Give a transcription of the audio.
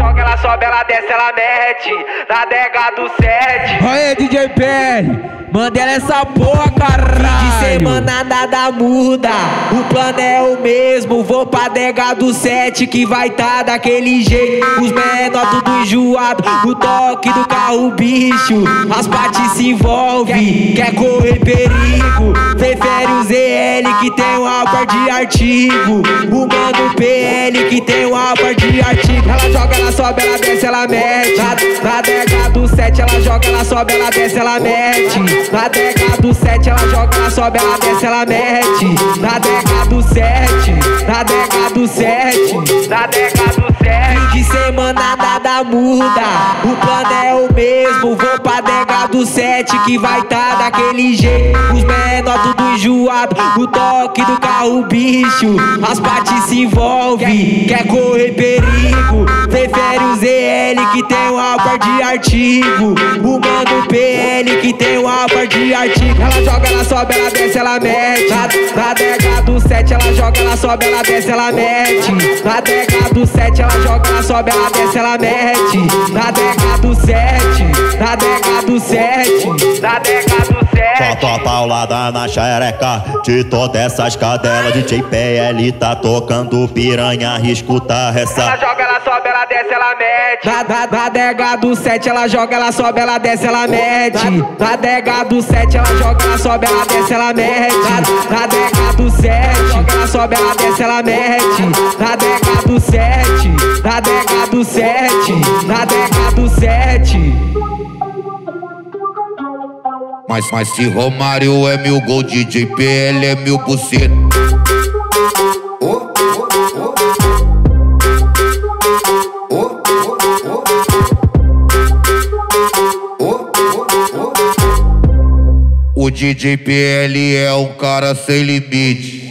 joga, ela sobe, ela desce, ela mete na adega do 7. Aê, DJ PL, manda ela essa porra, caralho. De semana nada muda, o plano é o mesmo. Vou pra adega do 7 que vai tá daquele jeito. Os menor tudo enjoado, o toque do carro bicho. As partes se envolvem, quer correr perigo. Prefere o ZL que tem uma parte de artigo. O mano PL que tem uma parte de artigo. Ela joga, ela sobe, ela desce, ela mete na adega do 7, ela joga, ela sobe, ela desce, ela mete na adega do 7, ela joga, ela sobe, ela desce, ela mete na adega do 7, na adega do 7, na adega do 7. Fim de semana nada muda, o plano é o mesmo. Vou pra adega do 7 que vai tá daquele jeito. Os menor tudo enjoado, o toque do carro bicho. As partes se envolvem, quer correr perigo. Prefere o ZL que tem uma parte de artigo. O mano PL que tem uma parte de artigo. Ela joga, ela sobe, ela desce, ela mete na adega do 7, ela joga, ela sobe, ela desce, ela mete na adega do 7, ela joga, ela sobe, ela desce, ela mete na adega do 7, na adega do 7, na adega do 7. Solta a paulada na xereca de todas essas cadelas. DJ PL tá tocando piranha, escuta essa. Ela joga, ela sobe, ela desce, ela mete na adega do 7, ela joga, ela sobe, ela desce, ela mete na adega do 7, ela joga, ela sobe, ela desce, ela mete na adega do 7, joga, ela sobe, ela desce, ela mete na adega do 7, na adega do 7, na adega do 7. Mas se Romário é 1000 gol, DJ PL é 1000 buceta. O DJ PL é um cara sem limite.